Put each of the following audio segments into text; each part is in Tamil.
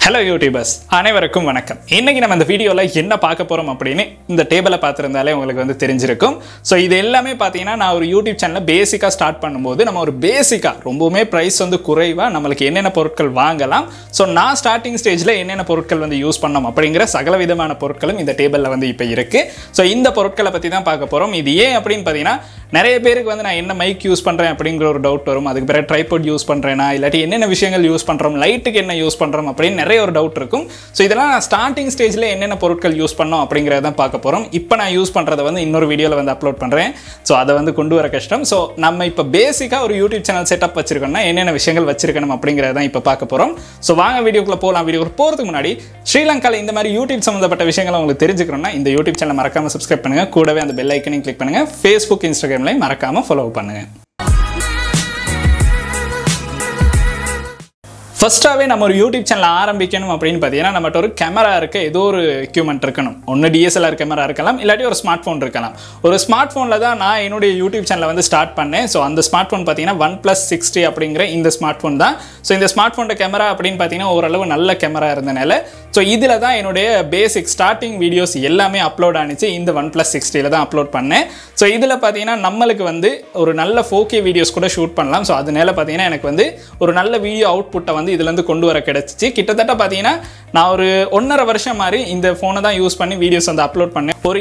Hello YouTubers, அனைவருக்கும் வணக்கம். இன்னைக்கு நம்ம இந்த வீடியோல என்ன பார்க்க போறோம் அப்படினு இந்த டேபிளை பார்த்திருந்தாலே உங்களுக்கு வந்து தெரிஞ்சிருக்கும். சோ இது எல்லாமே பாத்தீங்கன்னா நான் ஒரு YouTube சேனல்ல பேசிக்கா ஸ்டார்ட் பண்ணும்போது நம்ம ஒரு பேசிக்கா ரொம்பவே பிரைஸ் வந்து குறைவா நமக்கு என்னென்ன பொருட்கள் வாங்கலாம். சோ நான் ஸ்டார்டிங் ஸ்டேஜ்ல என்னென்ன பொருட்கள் வந்து யூஸ் பண்ணோம் அப்படிங்கற சகல விதமான பொருட்களும் இந்த டேபிள்ல வந்து இப்ப இருக்கு. சோ இந்த பொருட்களை பத்தி தான் பார்க்க போறோம். இது ஏன் அப்படினு பாத்தீங்கன்னா நிறைய பேருக்கு வந்து நான் என்ன மைக் யூஸ் பண்றேன் அப்படிங்கற ஒரு டவுட் வரும். அதுக்கு பிறகு ட்ரைபாட் யூஸ் பண்றேனா இல்லாட்டி என்னென்ன விஷயங்கள் யூஸ் பண்றோம், லைட்டுக்கு என்ன யூஸ் பண்றோம் அப்படினு நிறைய ஒரு டவுட் இருக்கும். சோ இதெல்லாம் நான் ஸ்டார்டிங் ஸ்டேஜ்ல என்னென்ன பொருட்கள் யூஸ் பண்ணோம் அப்படிங்கறத தான் பார்க்க போறோம். இப்போ நான் யூஸ் பண்றத வந்து இன்னொரு வீடியோல வந்து அப்லோட் பண்றேன். சோ அதை வந்து கொண்டு வர கஷ்டம். சோ நம்ம இப்போ பேசிக்கா ஒரு YouTube சேனல் செட்டப் வச்சிருக்கோம்னா என்னென்ன விஷயங்கள் வச்சிருக்கணும் அப்படிங்கறத தான் இப்போ பார்க்க போறோம். சோ வாங்க வீடியோக்குள்ள போலாம். வீடியோக்கு போறதுக்கு முன்னாடி ஸ்ரீலங்கால இந்த மாதிரி YouTube சம்பந்தப்பட்ட விஷயங்களை உங்களுக்கு தெரிஞ்சுக்கணும்னா இந்த YouTube சேனலை மறக்காம சப்ஸ்கிரைப் பண்ணுங்க. கூடவே அந்த பெல் ஐகானையும் கிளிக் பண்ணுங்க. Facebook, Instagramலயும் மறக்காம ஃபாலோ பண்ணுங்க. ஃபர்ஸ்ட்டாகவே நம்ம ஒரு யூடியூப் சேனல் ஆரம்பிக்கணும் அப்படின்னு பார்த்தீங்கன்னா நம்மகிட்ட ஒரு கேமரா இருக்க ஏதோ ஒரு எக்யூப்மெண்ட் இருக்கணும். ஒன்று DSLR கேமரா இருக்கலாம், இல்லாட்டி ஒரு ஸ்மார்ட் ஃபோன் இருக்கலாம். ஒரு ஸ்மார்ட் ஃபோனில் தான் நான் என்னுடைய யூடியூப் சேனலை வந்து ஸ்டார்ட் பண்ணேன். ஸோ அந்த ஸ்மார்ட் ஃபோன் பார்த்தீங்கன்னா OnePlus 60 அப்படிங்கிற இந்த ஸ்மார்ட் ஃபோன் தான். ஸோ இந்த ஸ்மார்ட் ஃபோனோட கேமரா அப்படின்னு பார்த்தீங்கன்னா ஓரளவு நல்ல கேமரா இருந்தனால ஸோ இதில் தான் என்னுடைய பேசிக் ஸ்டார்டிங் வீடியோஸ் எல்லாமே அப்லோட் ஆனிச்சு. இந்த OnePlus 60ல் தான் அப்லோட் பண்ணேன். ஸோ இதில் பார்த்தீங்கன்னா நம்மளுக்கு வந்து ஒரு நல்ல 4K வீடியோஸ் கூட ஷூட் பண்ணலாம். ஸோ அதனால பார்த்தீங்கன்னா எனக்கு வந்து ஒரு நல்ல வீடியோ அவுட்புட்டை வந்து இதுலேருந்து கொண்டு வர கிடைச்சிச்சு. கிட்டத்தட்ட பார்த்தீங்கன்னா நான் ஒரு 1.5 வருஷம் மாதிரி இந்த ஃபோனை தான் யூஸ் பண்ணி வீடியோஸ் வந்து அப்லோட் பண்ணேன். ஒரு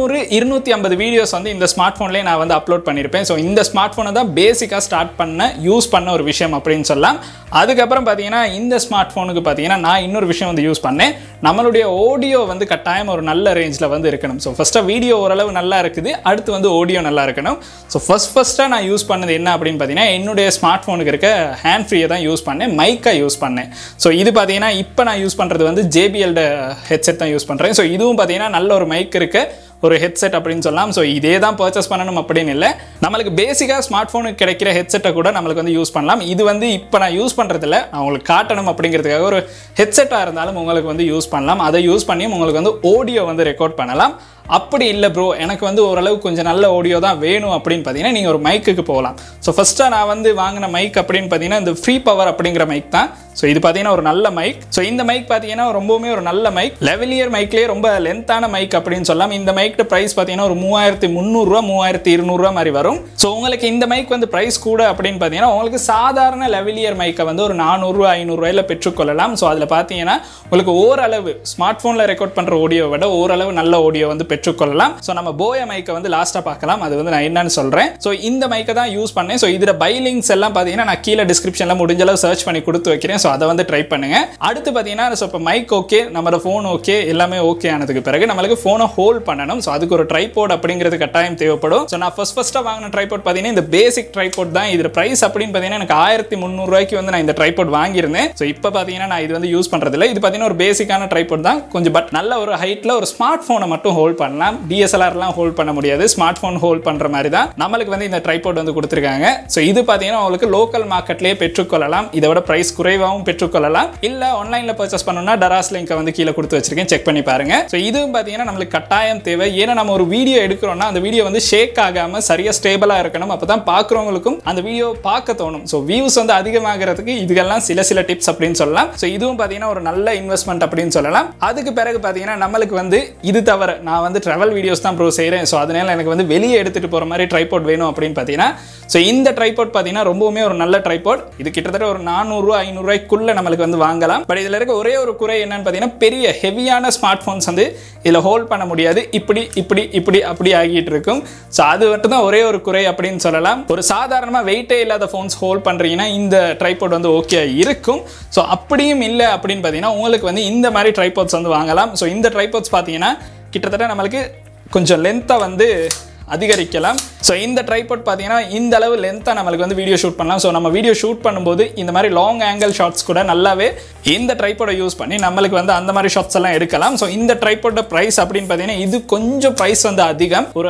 200-250 வீடியோஸ் வந்து இந்த ஸ்மார்ட் ஃபோன்லேயே நான் வந்து அப்லோட் பண்ணியிருப்பேன். ஸோ இந்த ஸ்மார்ட் ஃபோனை தான் பேசிக்காக ஸ்டார்ட் பண்ண யூஸ் பண்ண ஒரு விஷயம் அப்படின்னு சொல்லலாம். அதுக்கப்புறம் பார்த்தீங்கன்னா இந்த ஸ்மார்ட் ஃபோனுக்கு பார்த்தீங்கன்னா நான் இன்னொரு விஷயம் வந்து யூஸ் பண்ணேன். நம்மளுடைய ஆடியோ வந்து கட்டாயம் ஒரு நல்ல ரேஞ்சில் வந்து இருக்கணும். ஸோ ஃபஸ்ட்டாக வீடியோ ஓரளவு நல்லா இருக்குது, அடுத்து வந்து ஆடியோ நல்லா இருக்கணும். ஸோ ஃபஸ்ட்டாக நான் யூஸ் பண்ணது என்ன அப்படின்னு பார்த்தீங்கன்னா என்னுடைய ஸ்மார்ட் ஃபோனுக்கு இருக்க ஹேண்ட் ஃப்ரீயை தான் யூஸ் பண்ணேன், மைக்காக யூஸ் பண்ணேன். ஸோ இது பார்த்தீங்கன்னா இப்போ நான் யூஸ் பண்ணுறது வந்து JBL ஹெட்செட் தான் யூஸ் பண்ணுறேன். ஸோ இதுவும் பார்த்தீங்கன்னா நல்ல ஒரு மைக் இருக்க ஒரு ஹெட்செட் அப்படின்னு சொல்லலாம். ஸோ இதே தான் பர்ச்சேஸ் பண்ணணும் அப்படின்னு இல்லை, நம்மளுக்கு பேசிக்காக ஸ்மார்ட் ஃபோனுக்கு கிடைக்கிற ஹெட்செட்டை கூட நம்மளுக்கு வந்து யூஸ் பண்ணலாம். இது வந்து இப்போ நான் யூஸ் பண்ணுறதில்ல, நான் உங்களுக்கு காட்டணும் அப்படிங்கிறதுக்காக ஒரு ஹெட்செட்டாக இருந்தாலும் உங்களுக்கு வந்து யூஸ் பண்ணலாம். அதை யூஸ் பண்ணி உங்களுக்கு வந்து ஆடியோ வந்து ரெக்கார்ட் பண்ணலாம். அப்படி இல்லை ப்ரோ எனக்கு வந்து ஓரளவு கொஞ்சம் நல்ல ஆடியோ தான் வேணும் அப்படின்னு பார்த்தீங்கன்னா நீங்கள் ஒரு மைக்குக்கு போகலாம். ஸோ ஃபஸ்ட்டாக நான் வந்து வாங்கின மைக் அப்படின்னு பார்த்தீங்கன்னா இந்த ஃப்ரீ பவர் அப்படிங்கிற மைக் தான். ஸோ இது பார்த்தீங்கன்னா ஒரு நல்ல மைக். ஸோ இந்த மைக் பார்த்தீங்கன்னா ரொம்பவுமே ஒரு நல்ல மைக், லெவலியர் மைக்லேயே ரொம்ப லென்த்தான மைக் அப்படின்னு சொல்லலாம். இந்த மைக்கு ப்ரைஸ் பார்த்தீங்கன்னா ஒரு 3300 3200 மாதிரி வரும். ஸோ உங்களுக்கு இந்த மைக் வந்து ப்ரைஸ் கூட அப்படின்னு பார்த்தீங்கன்னா உங்களுக்கு சாதாரண லெவலியர் மைக்கை வந்து ஒரு 400-500 பெற்றுக்கொள்ளலாம். ஸோ அதில் பார்த்தீங்கன்னா உங்களுக்கு ஓரளவு ஸ்மார்ட் ஃபோனில் ரெக்கார்ட் பண்ணுற ஆடியோ விட ஓரளவு நல்ல ஆடியோ வந்து பெற்றுக்கொள்ளலாம். ஸோ நம்ம போய மைக்கை வந்து லாஸ்ட்டாக பார்க்கலாம், அது வந்து நான் என்னன்னு சொல்கிறேன். ஸோ இந்த மைக்கை தான் யூஸ் பண்ணேன். ஸோ இதில் பை லிங்க்ஸ் எல்லாம் பார்த்தீங்கன்னா நான் கீழே டிஸ்கிரிப்ஷனில் முடிஞ்ச அளவு சர்ச் பண்ணி கொடுத்து வைக்கிறேன். ஸோ அதை வந்து ட்ரை பண்ணுங்க. அடுத்து பார்த்தீங்கன்னா இப்போ மைக் ஓகே, நம்ம ஃபோன் ஓகே, எல்லாமே ஓகே ஆனதுக்கு பிறகு நம்மளுக்கு ஃபோனை ஹோல்ட் பண்ணணும். ஸோ அதுக்கு ஒரு ட்ரைபாட் அப்படிங்கிறது கட்டாயம் தேவைப்படும். ஸோ நான் ஃபர்ஸ்ட்டாக வாங்கின ட்ரைபாட் பார்த்தீங்கன்னா இந்த பேசிக் ட்ரைபாட் தான். இதில் ப்ரைஸ் அப்படின்னு பார்த்தீங்கன்னா எனக்கு 1300 வந்து நான் இந்த ட்ரைபாட் வாங்கியிருந்தேன். ஸோ இப்போ பார்த்தீங்கன்னா நான் இது வந்து யூஸ் பண்ணுறதில்ல. இது பார்த்தீங்கன்னா ஒரு பேசிக்கான ட்ரைபாட் தான், கொஞ்சம் பட் நல்ல ஒரு ஹைட்டில் ஒரு ஸ்மார்ட் ஃபோனை மட்டும் ஹோல்ட் பண்ணலாம். DSLRலாம் ஹோல்ட் பண்ண முடியாது, ஸ்மார்ட் ஃபோன் ஹோல்ட் பண்ணுற மாதிரி தான் நம்மளுக்கு வந்து இந்த ட்ரைபாட் வந்து கொடுத்துருக்காங்க. ஸோ இது பார்த்தீங்கன்னா உங்களுக்கு லோக்கல் மார்க்கெட்லேயே பெற்றுக்கொள்ளலாம். இதோட ப்ரைஸ் குறைவாகவும் பெற்றுக்கொள்ளலாம். இல்லை ஆன்லைனில் பர்ச்சேஸ் பண்ணணும்னா டராஸ் லிங்கை வந்து கீழே கொடுத்து வச்சிருக்கேன், செக் பண்ணி பாருங்க. ஸோ இதுவும் பார்த்தீங்கன்னா நம்மளுக்கு கட்டாயம் தேவை. ஏன்னா நம்ம ஒரு வீடியோ எடுக்கிறோம்னா அந்த வீடியோ வந்து ஷேக் ஆகாமல் சரியாக ஸ்டேபிளாக இருக்கணும். அப்போ தான் பார்க்குறவங்களுக்கும் அந்த வீடியோ பார்க்க தோணும். ஸோ வியூஸ் வந்து அதிகமாகிறதுக்கு இதுகெல்லாம் சில டிப்ஸ் அப்படின்னு சொல்லலாம். ஸோ இதுவும் பார்த்தீங்கன்னா ஒரு நல்ல இன்வெஸ்ட்மெண்ட் அப்படின்னு சொல்லலாம். அதுக்கு பிறகு பார்த்தீங்கன்னா நம்மளுக்கு வந்து இது தவிர நான் வந்து ட்ராவல் வீடியோஸ் தான் ப்ரோ செய்கிறேன். ஸோ அதனால எனக்கு வந்து வெளியே எடுத்துகிட்டு போகிற மாதிரி ட்ரைபாட் வேணும் அப்படின்னு பார்த்தீங்கன்னா ஸோ இந்த ட்ரைபாட் பார்த்தீங்கன்னா ரொம்பவுமே ஒரு நல்ல ட்ரைபாட். இது கிட்டத்தட்ட ஒரு 400-500 நம்மளுக்கு வந்து வாங்கலாம். பட் இதில் இருக்க ஒரே ஒரு குறை என்னன்னு பார்த்தீங்கன்னா பெரிய ஹெவியான ஸ்மார்ட் ஃபோன்ஸ் வந்து இதில் ஹோல்ட் பண்ண முடியாது. இப்படி அப்படி ஆகிட்டு இருக்கும். ஸோ அது மட்டும் தான் ஒரே ஒரு குறை அப்படின்னு சொல்லலாம். ஒரு சாதாரணமாக வெயிட்டே இல்லாத ஃபோன்ஸ் ஹோல்ட் பண்ணுறீங்கன்னா இந்த ட்ரைபாட் வந்து ஓகே இருக்கும். ஸோ அப்படியும் இல்லை அப்படின்னு பார்த்தீங்கன்னா உங்களுக்கு வந்து இந்த மாதிரி ட்ரைபாட்ஸ் வந்து வாங்கலாம். ஸோ இந்த ட்ரைபாட்ஸ் பார்த்தீங்கன்னா கிட்டத்தட்ட நம்மளுக்கு கொஞ்சம் லென்த்தாக வந்து அதிகரிக்கலாம். ஸோ இந்த ட்ரைபாட் பார்த்தீங்கன்னா இந்த அளவு லென்த்தாக நம்மளுக்கு வந்து வீடியோ ஷூட் பண்ணலாம். ஸோ நம்ம வீடியோ ஷூட் பண்ணும்போது இந்த மாதிரி லாங் ஆங்கிள் ஷாட்ஸ் கூட நல்லாவே இந்த ட்ரைபாடை யூஸ் பண்ணி நம்மளுக்கு வந்து அந்த மாதிரி ஷாட்ஸ் எல்லாம் எடுக்கலாம். ஸோ இந்த ட்ரைபாடோட ப்ரைஸ் அப்படின்னு பார்த்தீங்கன்னா இது கொஞ்சம் ப்ரைஸ் வந்து அதிகம், ஒரு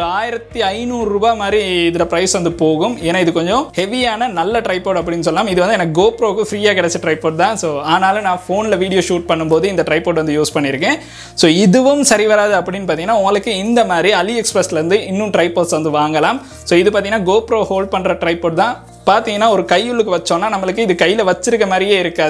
1500 மாதிரி இதில் ப்ரைஸ் வந்து போகும். ஏன்னா இது கொஞ்சம் ஹெவியான நல்ல ட்ரைபாட் அப்படின்னு சொல்லலாம். இது வந்து எனக்கு கோப்ரோக்கு ஃப்ரீயாக கிடைச்ச ட்ரைபாட் தான். ஸோ ஆனாலும் நான் ஃபோனில் வீடியோ ஷூட் பண்ணும்போது இந்த ட்ரைபாட் வந்து யூஸ் பண்ணியிருக்கேன். ஸோ இதுவும் சரி வராது அப்படின்னு பார்த்தீங்கன்னா உங்களுக்கு இந்த மாதிரி AliExpressலேருந்து இன்னும் ட்ரைபாட்ஸ் வந்து வாங்கலாம். ஸோ இது பார்த்தீங்கன்னா GoPro ஹோல்ட் பண்ணுற ட்ரைபாட் தான். பார்த்தீங்கன்னா ஒரு கையுளுக்கு வச்சோன்னா நம்மளுக்கு இது கையில் வச்சிருக்க மாதிரியே இருக்காது,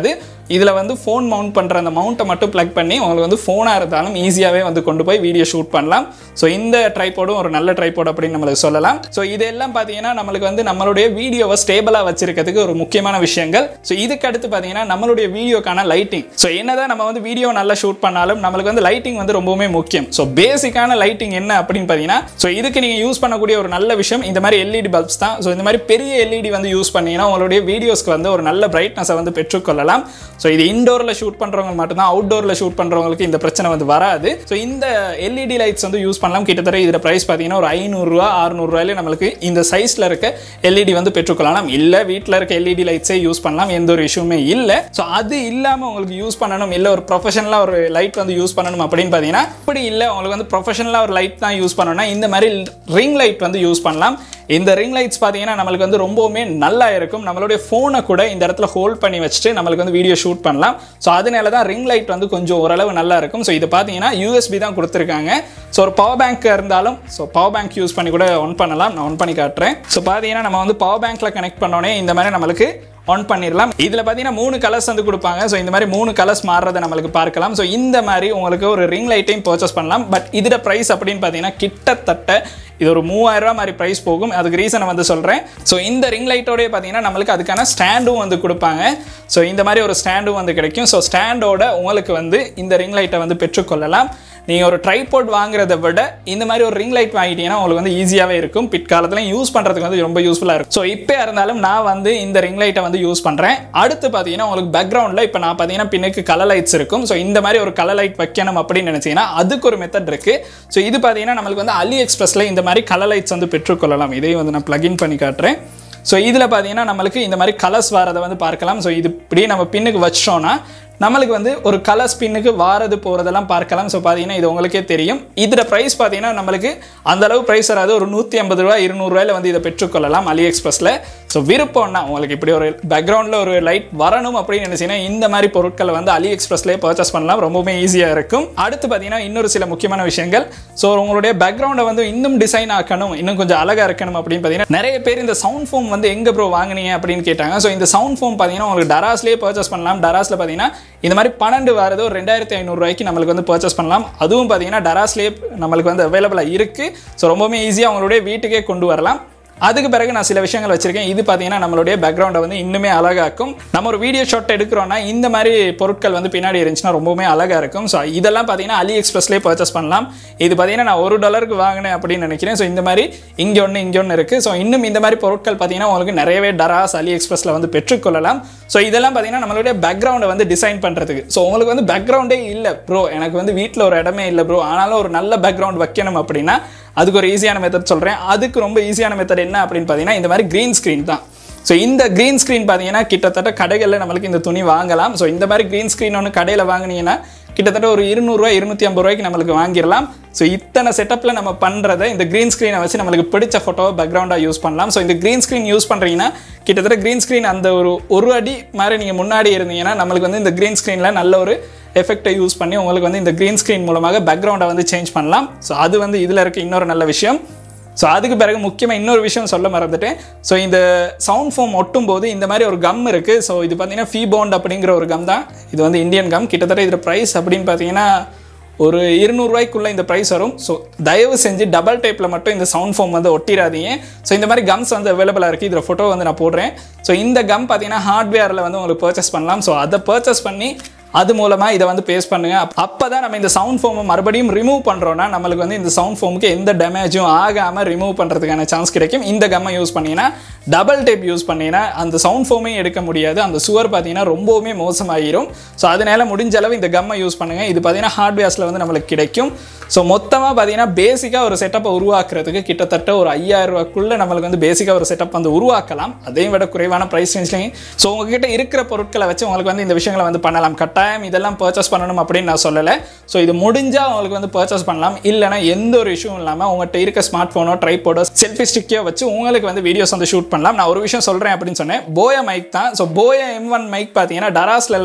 இதில் வந்து ஃபோன் மவுண்ட் பண்ணுற அந்த மவுண்ட்டை மட்டும் ப்ளக் பண்ணி உங்களுக்கு வந்து ஃபோனாக இருந்தாலும் ஈஸியாகவே வந்து கொண்டு போய் வீடியோ ஷூட் பண்ணலாம். ஸோ இந்த ட்ரைபோடும் ஒரு நல்ல ட்ரைபோட் அப்படின்னு நம்மளுக்கு சொல்லலாம். ஸோ இதெல்லாம் பார்த்தீங்கன்னா நம்மளுக்கு வந்து நம்மளுடைய வீடியோவை ஸ்டேபிளாக வச்சிருக்கிறதுக்கு ஒரு முக்கியமான விஷயங்கள். ஸோ இதுக்கு அடுத்து பார்த்தீங்கன்னா நம்மளுடைய வீடியோக்கான லைட்டிங். ஸோ என்னதான் நம்ம வந்து வீடியோ நல்லா ஷூட் பண்ணாலும் நம்மளுக்கு வந்து லைட்டிங் வந்து ரொம்பவுமே முக்கியம். ஸோ பேசிக்கான லைட்டிங் என்ன அப்படின்னு பார்த்தீங்கன்னா, ஸோ இதுக்கு நீங்கள் யூஸ் பண்ணக்கூடிய ஒரு நல்ல விஷயம் இந்த மாதிரி எல்இடி பல்ப்ஸ் தான். ஸோ இந்த மாதிரி பெரிய எல்இடி வந்து யூஸ் பண்ணீங்கன்னா உங்களுடைய வீடியோஸ்க்கு வந்து ஒரு நல்ல பிரைட்னஸை வந்து பெற்றுக்கொள்ளலாம். ஸோ இது இன்டோரில் ஷூட் பண்ணுறவங்க மட்டும்தான், அவுட்டோரில் ஷூட் பண்ணுறவங்களுக்கு இந்த பிரச்சனை வந்து வராது. ஸோ இந்த எல்இடி லைட்ஸ் வந்து யூஸ் பண்ணலாம். கிட்டத்தட்ட இதோட ப்ரைஸ் பார்த்தீங்கன்னா ஒரு 500 600 நம்மளுக்கு இந்த சைஸில் இருக்க எல்இடி வந்து பெற்றுக்கொள்ளலாம். இல்லை வீட்டில் இருக்க எல்இடி லைட்ஸே யூஸ் பண்ணலாம், எந்த ஒரு இஷ்யூமே இல்லை. ஸோ அது இல்லாமல் உங்களுக்கு யூஸ் பண்ணணும், இல்லை ஒரு ப்ரொஃபஷனலாக ஒரு லைட் வந்து யூஸ் பண்ணணும் அப்படின்னு பார்த்தீங்கன்னா, அப்படி இல்லை உங்களுக்கு வந்து ப்ரொஃபஷனலாக ஒரு லைட் தான் யூஸ் பண்ணணும்னா இந்த மாதிரி ரிங் லைட் வந்து யூஸ் பண்ணலாம். இந்த ரிங் லைட்ஸ் பார்த்தீங்கன்னா நம்மளுக்கு வந்து ரொம்பவுமே நல்லா இருக்கும். நம்மளுடைய ஃபோனை கூட இந்த இடத்துல ஹோல்ட் பண்ணி வச்சுட்டு நம்மளுக்கு வந்து வீடியோ ஷூட் பண்ணலாம். ஸோ அதனால தான் ரிங் லைட் வந்து கொஞ்சம் ஓரளவு நல்லா இருக்கும். ஸோ இது பார்த்தீங்கன்னா யூஎஸ்பி தான் கொடுத்துருக்காங்க. ஸோ ஒரு பவர் பேங்க் இருந்தாலும் பவர் பேங்க் யூஸ் பண்ணி கூட ஆன் பண்ணலாம். நான் ஆன் பண்ணி காட்டுறேன். ஸோ பார்த்தீங்கன்னா நம்ம வந்து பவர் பேங்க்ல கனெக்ட் பண்ணோன்னே இந்த மாதிரி நம்மளுக்கு ஆன் பண்ணிடலாம். இதில் பார்த்தீங்கன்னா 3 கலர்ஸ் வந்து கொடுப்பாங்க. ஸோ இந்த மாதிரி 3 கலர்ஸ் மாறுறதை நம்மளுக்கு பார்க்கலாம். ஸோ இந்த மாதிரி உங்களுக்கு ஒரு ரிங் லைட்டையும் பர்ச்சேஸ் பண்ணலாம். பட் இதோட ப்ரைஸ் அப்படின்னு பார்த்தீங்கன்னா கிட்டத்தட்ட இது ஒரு 3000 ரூபா மாதிரி ப்ரைஸ் போகும். அதுக்கு ரீசனை வந்து சொல்கிறேன். ஸோ இந்த ரிங் லைட்டோடய பார்த்தீங்கன்னா நம்மளுக்கு அதுக்கான ஸ்டாண்டும் வந்து கொடுப்பாங்க. ஸோ இந்த மாதிரி ஒரு ஸ்டாண்டும் வந்து கிடைக்கும். ஸோ ஸ்டாண்டோட உங்களுக்கு வந்து இந்த ரிங் லைட்டை வந்து பெற்றுக்கொள்ளலாம். நீங்கள் ஒரு ட்ரைபாட் வாங்குறதை விட இந்த மாதிரி ஒரு ரிங் லைட் வாங்கிட்டீங்கன்னா உங்களுக்கு வந்து ஈஸியாகவே இருக்கும். பிற்காலத்தில் யூஸ் பண்ணுறதுக்கு வந்து ரொம்ப யூஸ்ஃபுல்லாக இருக்கும். ஸோ இப்போ இருந்தாலும் நான் வந்து இந்த ரிங் லைட்டை வந்து யூஸ் பண்ணுறேன். அடுத்து பார்த்தீங்கன்னா உங்களுக்கு பேக்ரவுண்டில் இப்போ நான் பார்த்தீங்கன்னா பின்னுக்கு கலர் லைட்ஸ் இருக்கும். ஸோ இந்த மாதிரி ஒரு கலர் லைட் வைக்கணும் அப்படின்னு நினச்சிங்கன்னா அதுக்கு ஒரு மெத்தட் இருக்குது. ஸோ இது பார்த்தீங்கன்னா நம்மளுக்கு வந்து அலி எக்ஸ்பிரஸில் இந்த மாதிரி கலர் லைட்ஸ் வந்து பெற்றுக்கொள்ளலாம். இதையும் வந்து நான் பிளக்இன் பண்ணி காட்டுறேன். ஸோ இதில் பார்த்தீங்கன்னா நம்மளுக்கு இந்த மாதிரி கலர்ஸ் வரதை வந்து பார்க்கலாம். ஸோ இது இப்படியே நம்ம பின்னுக்கு வச்சிட்டோம்னா நம்மளுக்கு வந்து ஒரு கலர் ஸ்பின்னுக்கு வாரது போகிறதெல்லாம் பார்க்கலாம். ஸோ பார்த்தீங்கன்னா இது உங்களுக்கே தெரியும். இதோட ப்ரைஸ் பார்த்தீங்கன்னா நம்மளுக்கு அந்தளவு ப்ரைஸ் வராது. ஒரு 150 ரூபா 200 ரூபாயில் வந்து இதை பெற்றுக்கொள்ளலாம் அலி எக்ஸ்பிரஸில். ஸோ விருப்பம்னா உங்களுக்கு இப்படி ஒரு பேக்ரவுண்டில் ஒரு லைட் வரணும் அப்படின்னு நினச்சிங்கன்னா இந்த மாதிரி பொருட்களை வந்து அலி எக்ஸ்பிரஸ்லேயே பர்ச்சேஸ் பண்ணலாம். ரொம்பவுமே ஈஸியாக இருக்கும். அடுத்து பார்த்தீங்கன்னா இன்னொரு சில முக்கியமான விஷயங்கள். ஸோ உங்களுடைய பேக்ரவுண்டை வந்து இன்னும் டிசைன் ஆக்கணும், இன்னும் கொஞ்சம் அழகாக இருக்கணும் அப்படின்னு பார்த்தீங்கன்னா நிறைய பேர் இந்த சவுண்ட் ஃபோம் வந்து எங்கே ப்ரோ வாங்கினீங்க அப்படின்னு கேட்டாங்க. ஸோ இந்த சவுண்ட் ஃபோம் பார்த்தீங்கன்னா உங்களுக்கு டராஸ்லேயே பர்ச்சேஸ் பண்ணலாம். டராஸில் பார்த்தீங்கன்னா இந்த மாதிரி 12 வரது ஒரு 2500 ரூபாய்க்கு நம்மளுக்கு வந்து பர்ச்சேஸ் பண்ணலாம். அதுவும் பார்த்தீங்கன்னா டராஸ்லேயே நம்மளுக்கு வந்து அவைலபிளாக இருக்குது. ஸோ ரொம்பவுமே ஈஸியாக அவங்களுடைய வீட்டுக்கே கொண்டு வரலாம். அதுக்கு பிறகு நான் சில விஷயங்கள் வச்சிருக்கேன். இது பார்த்தீங்கன்னா நம்மளுடைய பேக்ரவுண்டை வந்து இன்னுமே அழகாக்கும். நம்ம ஒரு வீடியோ ஷாட் எடுக்கிறோம்னா இந்த மாதிரி பொருட்கள் வந்து பின்னாடி இருந்துச்சுன்னா ரொம்பவுமே அழகாக இருக்கும். ஸோ இதெல்லாம் பார்த்தீங்கன்னா அலி எக்ஸ்பிரஸ்லேயே பர்ச்சேஸ் பண்ணலாம். இது பார்த்தீங்கன்னா நான் $1 வாங்கினேன் அப்படின்னு நினைக்கிறேன். ஸோ இந்த மாதிரி இங்கே ஒன்று இருக்குது. ஸோ இன்னும் இந்த மாதிரி பொருட்கள் பார்த்தீங்கன்னா உங்களுக்கு நிறையவே டராஸ் அலி எக்ஸ்பிரஸில் வந்து பெற்றுக்கொள்ளலாம். ஸோ இதெல்லாம் பார்த்தீங்கன்னா நம்மளுடைய பேக்ரவுண்டை வந்து டிசைன் பண்ணுறதுக்கு. ஸோ உங்களுக்கு வந்து பேக்ரவுண்டே இல்லை ப்ரோ, எனக்கு வந்து வீட்டில் ஒரு இடமே இல்லை ப்ரோ, ஆனாலும் ஒரு நல்ல பேக்ரவுண்ட் வைக்கணும் அப்படின்னா அதுக்கு ஒரு ஈஸியான மெத்தட் சொல்கிறேன். அதுக்கு ரொம்ப ஈஸியான மெத்தட் என்ன அப்படின்னு பார்த்தீங்கன்னா இந்த மாதிரி க்ரீன் ஸ்க்ரீன் தான். ஸோ இந்த க்ரீன் ஸ்க்ரீன் பார்த்தீங்கன்னா கிட்டத்தட்ட கடைகளில் நம்மளுக்கு இந்த துணி வாங்கலாம். ஸோ இந்த மாதிரி க்ரீன் ஸ்க்ரீன் ஒன்று கடையில் வாங்கினீங்கன்னா கிட்டத்தட்ட ஒரு 200 ரூபா 250 ரூபாய்க்கு நம்மளுக்கு வாங்கிடலாம். ஸோ இத்தனை செட்டப்பில் நம்ம பண்ணுறதை இந்த க்ரீன் ஸ்க்ரீனை வச்சு நம்மளுக்கு பிடிச்ச ஃபோட்டோவை பேக்ரவுண்டாக யூஸ் பண்ணலாம். ஸோ இந்த க்ரீன் ஸ்க்ரீன் யூஸ் பண்ணுறீங்கன்னா கிட்டத்தட்ட க்ரீன் ஸ்க்ரீன் அந்த ஒரு அடி மாதிரி நீங்கள் முன்னாடி இருந்தீங்கன்னா நம்மளுக்கு வந்து இந்த க்ரீன் ஸ்க்ரீனில் நல்ல ஒரு எஃபெக்டை யூஸ் பண்ணி உங்களுக்கு வந்து இந்த க்ரீன் ஸ்க்ரீன் மூலமாக பேக்ரவுண்டை வந்து சேஞ்ச் பண்ணலாம். ஸோ அது வந்து இதில் இருக்க இன்னொரு நல்ல விஷயம். ஸோ அதுக்கு பிறகு முக்கியமாக இன்னொரு விஷயம் சொல்ல மறந்துட்டேன். ஸோ இந்த சவுண்ட் ஃபோம் ஒட்டும் போது இந்த மாதிரி ஒரு கம் இருக்குது. ஸோ இது பார்த்தீங்கன்னா ஃபீபவுண்ட் அப்படிங்கிற ஒரு கம் தான். இது வந்து இந்தியன் கம். கிட்டத்தட்ட இதோட ப்ரைஸ் அப்படின்னு பார்த்தீங்கன்னா ஒரு 200 ரூபாய்க்குள்ளே இந்த ப்ரைஸ் வரும். ஸோ தயவு செஞ்சு டபுள் டேப்பில் மட்டும் இந்த சவுண்ட் ஃபோம் வந்து ஒட்டிடாதீங்க. ஸோ இந்த மாதிரி கம்ஸ் வந்து அவைலபிளாக இருக்குது. இதில் ஃபோட்டோ வந்து நான் போடுறேன். ஸோ இந்த கம் பார்த்தீங்கன்னா ஹார்ட்வேரில் வந்து உங்களுக்கு பர்ச்சேஸ் பண்ணலாம். ஸோ அதை பர்ச்சேஸ் பண்ணி அது மூலமாக இதை வந்து பேஸ் பண்ணுங்க. அப்போ தான் நம்ம இந்த சவுண்ட் ஃபோமை மறுபடியும் ரிமூவ் பண்ணுறோன்னா நம்மளுக்கு வந்து இந்த சவுண்ட் ஃபோமுக்கு எந்த டேமேஜும் ஆகாமல் ரிமூவ் பண்ணுறதுக்கான சான்ஸ் கிடைக்கும். இந்த கம்மை யூஸ் பண்ணிங்கன்னா டபுள் டேப் யூஸ் பண்ணிங்கன்னா அந்த சவுண்ட் ஃபோமையும் எடுக்க முடியாது. அந்த சுவர் பார்த்தீங்கன்னா ரொம்பவுமே மோசமாகிடும். ஸோ அதனால முடிஞ்ச அளவு இந்த கம்மை யூஸ் பண்ணுங்கள். இது பார்த்தீங்கன்னா ஹார்ட்வேர்ஸில் வந்து நம்மளுக்கு கிடைக்கும். ஸோ மொத்தமாக பார்த்தீங்கன்னா பேசிக்காக ஒரு செட்டப்பை உருவாக்குறதுக்கு கிட்டத்தட்ட ஒரு 5000 ரூபாய்க்குள்ளே நம்மளுக்கு வந்து பேசிக்காக ஒரு செட்டப் வந்து உருவாக்கலாம். அதையும் விட குறைவான ப்ரைஸ் ரேஞ்ச்லையும். ஸோ உங்ககிட்ட இருக்கிற பொருட்களை வச்சு உங்களுக்கு வந்து இந்த விஷயங்களை வந்து பண்ணலாம். கட்டாயம் இதெல்லாம் பர்ச்சேஸ் பண்ணணும் அப்படின்னு நான் சொல்லலை. ஸோ இது முடிஞ்சால் உங்களுக்கு வந்து பர்ச்சேஸ் பண்ணலாம். இல்லைனா எந்த ஒரு இஷ்யூவும் இல்லாமல் உங்கள்கிட்ட இருக்க ஸ்மார்ட் ஃபோனோ ட்ரைபாடோ செல்ஃபி ஸ்டிக்கோ வச்சு உங்களுக்கு வந்து வீடியோஸ் வந்து ஷூட் பண்ணலாம். நான் ஒரு விஷயம் சொல்கிறேன் அப்படின்னு சொன்னேன். போயா மைக் தான். ஸோ போயா M1 மைக் பார்த்தீங்கன்னா டராஸ்லாம்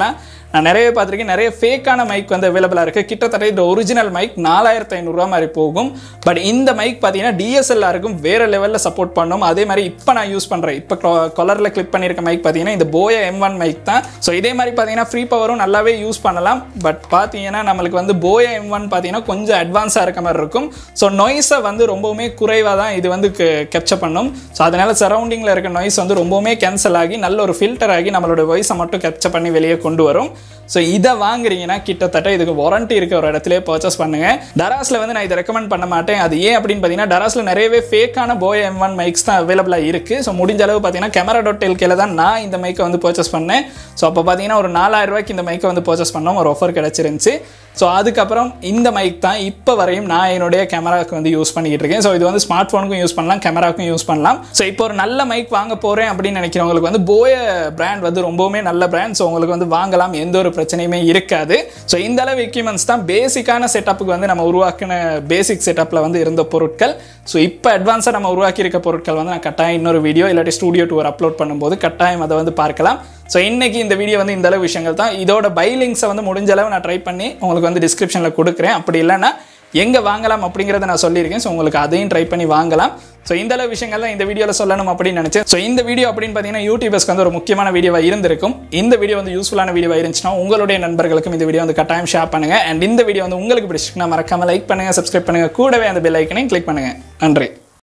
நான் நிறைய பார்த்துருக்கேன், நிறைய ஃபேக்கான மைக் வந்து அவைலபிளாக இருக்குது. கிட்டத்தட்ட இந்த ஒரிஜினல் மைக் 4500 மாதிரி போகும். பட் இந்த மைக் பார்த்தீங்கன்னா டிஎஸ்எல்ஆருக்கும் வேறு லெவலில் சப்போர்ட் பண்ணும். அதே மாதிரி இப்போ நான் யூஸ் பண்ணுறேன், இப்போ கலரில் கிளிக் பண்ணியிருக்க மைக் பார்த்தீங்கன்னா இந்த போயா M1 மைக் தான். ஸோ இதே மாதிரி பார்த்தீங்கன்னா ஃப்ரீ பவரும் நல்லாவே யூஸ் பண்ணலாம். பட் பார்த்தீங்கன்னா நம்மளுக்கு வந்து போயா M1 பார்த்தீங்கன்னா கொஞ்சம் அட்வான்ஸாக இருக்க மாதிரி இருக்கும். ஸோ நாய்ஸை வந்து ரொம்பவுமே குறைவாக தான் இது வந்து கேப்சர் பண்ணும். ஸோ அதனால சரௌண்டிங்கில் இருக்க நாய்ஸ் வந்து ரொம்பவுமே கேன்சல் ஆகி நல்ல ஒரு ஃபில்டர் ஆகி நம்மளோட வாய்ஸை மட்டும் கேப்சர் பண்ணி வெளியே கொண்டு வரும். ஸோ இதை வாங்குறீங்கன்னா கிட்டத்தட்ட இதுக்கு வாரண்டி இருக்க ஒரு இடத்துல பர்ச்சேஸ் பண்ணுங்க. டராஸில் வந்து நான் இதை ரெக்கமெண்ட் பண்ண மாட்டேன். அது ஏன் அப்படின்னு பார்த்தீங்கன்னா டராஸில் நிறையவே ஃபேக்கான போயா M1 மைக்ஸ் தான் அவைலபிளாக இருக்குது. ஸோ முடிஞ்ச அளவு பார்த்தீங்கன்னா camera.lkல தான் நான் இந்த மைக்கை வந்து பர்ச்சேஸ் பண்ணேன். ஸோ அப்போ பார்த்தீங்கன்னா ஒரு 4000 ரூபாய்க்கு இந்த மைக்கை வந்து பர்ச்சேஸ் பண்ணோம், ஒரு ஆஃபர் கிடச்சிருந்துச்சு. ஸோ அதுக்கப்புறம் இந்த மைக் தான் இப்போ வரையும் நான் என்னுடைய கேமராவுக்கு வந்து யூஸ் பண்ணிக்கிட்டு இருக்கேன். ஸோ இது வந்து ஸ்மார்ட் ஃபோனுக்கும் யூஸ் பண்ணலாம், கேமராவுக்கும் யூஸ் பண்ணலாம். ஸோ இப்போ ஒரு நல்ல மைக் வாங்க போகிறேன் அப்படின்னு நினைக்கிறவங்களுக்கு வந்து போயா பிராண்ட் வந்து ரொம்பவுமே நல்ல பிராண்ட். ஸோ உங்களுக்கு வந்து வாங்கலாம், எந்த ஒரு பிரச்சனையுமே இருக்காது. ஸோ இந்த அளவு எக்யூப்மெண்ட்ஸ் தான் பேசிக்கான செட்டப்புக்கு வந்து நம்ம உருவாக்கின பேசிக் செட்டப்பில் வந்து இருந்த பொருட்கள். ஸோ இப்போ அட்வான்ஸாக நம்ம உருவாக்கி இருக்க பொருட்கள் வந்து நான் கட்டாயம் இன்னொரு வீடியோ இல்லாட்டி ஸ்டூடியோ டூர் அப்லோட் பண்ணும்போது கட்டாயம் அதை வந்து பார்க்கலாம். ஸோ இன்னைக்கு இந்த வீடியோ வந்து இந்த அளவு விஷயங்கள் தான். இதோட பை லிங்க்ஸை வந்து முடிஞ்ச அளவு நான் ட்ரை பண்ணி உங்களுக்கு வந்து டிஸ்கிரிப்ஷனில் கொடுக்குறேன். அப்படி இல்லைன்னா எங்கே வாங்கலாம் அப்படிங்கிறத நான் சொல்லியிருக்கேன். ஸோ உங்களுக்கு அதையும் ட்ரை பண்ணி வாங்கலாம். ஸோ இந்த அளவு விஷயங்கள் தான் இந்த வீடியோவில் சொல்லணும் அப்படின்னு நினச்சேன். ஸோ இந்த வீடியோ அப்படின்னு பார்த்தீங்கன்னா யூடியூபர்ஸ்க்கு வந்து ஒரு முக்கியமான வீடியோவாக இருந்திருக்கும். இந்த வீடியோ வந்து யூஸ்ஃபுல்லான வீடியோவாக இருந்துச்சுன்னா உங்களுடைய நண்பர்களுக்கும் இந்த வீடியோ வந்து கட்டாயம் ஷேர் பண்ணுங்கள். அண்ட் இந்த வீடியோ வந்து உங்களுக்கு பிடிச்சிருக்குன்னா மறக்காமல் லைக் பண்ணுங்கள், சப்ஸ்கிரைப் பண்ணுங்கள், கூடவே அந்த பெல் ஐக்கனையும் கிளிக் பண்ணுங்கள். நன்றி.